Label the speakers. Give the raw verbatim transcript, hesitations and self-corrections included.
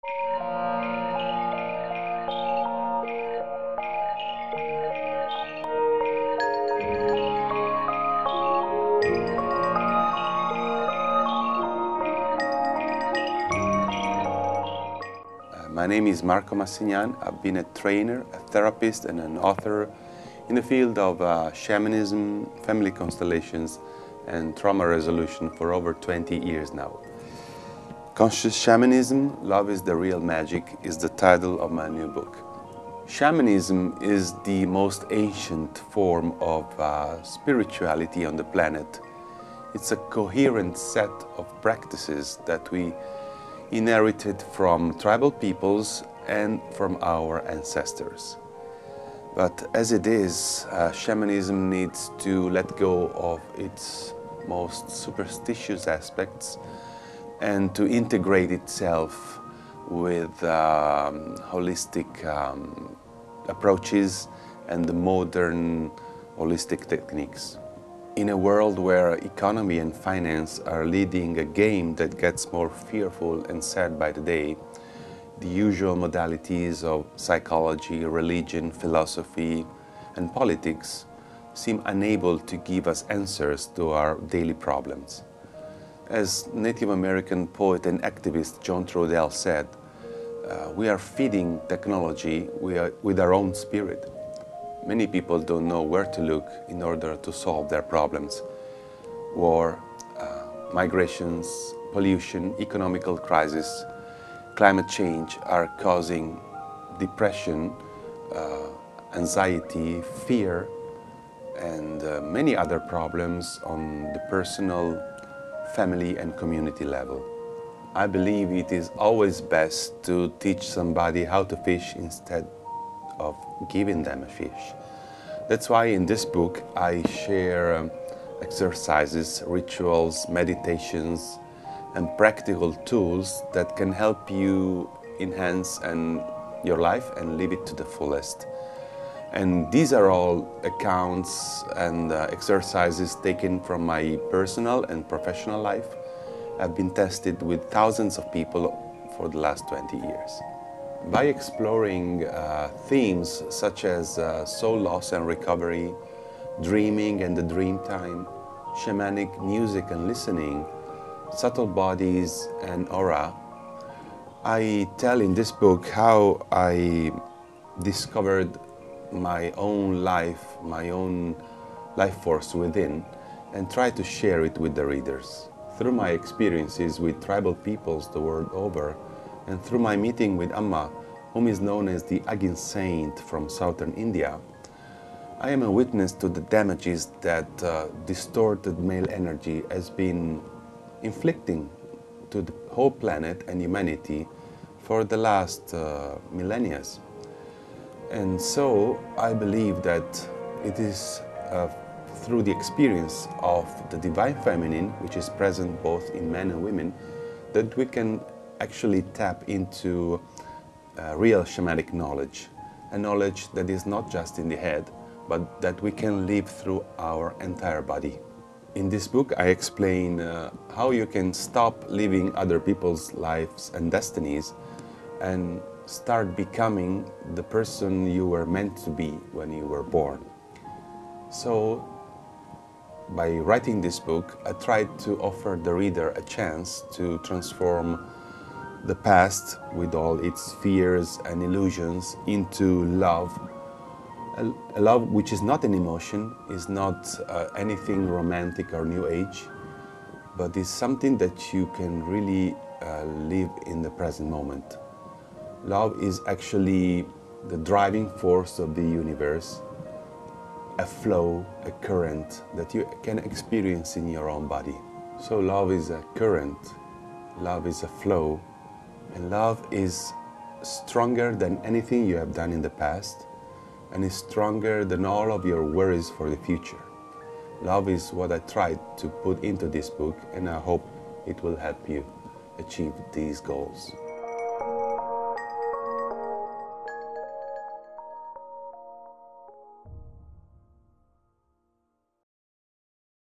Speaker 1: My name is Marco Massignan. I've been a trainer, a therapist, and an author in the field of uh, shamanism, family constellations, and trauma resolution for over twenty years now. Conscious Shamanism, Love is the Real Magic, is the title of my new book. Shamanism is the most ancient form of uh, spirituality on the planet. It's a coherent set of practices that we inherited from tribal peoples and from our ancestors. But as it is, uh, shamanism needs to let go of its most superstitious aspects and to integrate itself with um, holistic um, approaches and the modern holistic techniques. In a world where economy and finance are leading a game that gets more fearful and sad by the day, the usual modalities of psychology, religion, philosophy, and politics seem unable to give us answers to our daily problems. As Native American poet and activist John Trudell said, uh, we are feeding technology with our own spirit. Many people don't know where to look in order to solve their problems. War, uh, migrations, pollution, economical crisis, climate change are causing depression, uh, anxiety, fear, and uh, many other problems on the personal, family, and community level. I believe it is always best to teach somebody how to fish instead of giving them a fish. That's why in this book I share um, exercises, rituals, meditations, and practical tools that can help you enhance and your life and live it to the fullest. And these are all accounts and uh, exercises taken from my personal and professional life. I've been tested with thousands of people for the last twenty years. By exploring uh, themes such as uh, soul loss and recovery, dreaming and the dream time, shamanic music and listening, subtle bodies and aura, I tell in this book how I discovered my own life, my own life force within, and try to share it with the readers. Through my experiences with tribal peoples the world over, and through my meeting with Amma, whom is known as the Agin Saint from southern India, I am a witness to the damages that uh, distorted male energy has been inflicting to the whole planet and humanity for the last uh, millennia. And so I believe that it is uh, through the experience of the Divine Feminine, which is present both in men and women, that we can actually tap into uh, real shamanic knowledge, a knowledge that is not just in the head, but that we can live through our entire body. In this book I explain uh, how you can stop living other people's lives and destinies and start becoming the person you were meant to be when you were born. So, by writing this book, I tried to offer the reader a chance to transform the past with all its fears and illusions into love. A, a love which is not an emotion, is not uh, anything romantic or new age, but is something that you can really uh, live in the present moment. Love is actually the driving force of the universe, a flow, a current that you can experience in your own body. So love is a current, love is a flow, and love is stronger than anything you have done in the past, and is stronger than all of your worries for the future. Love is what I tried to put into this book, and I hope it will help you achieve these goals.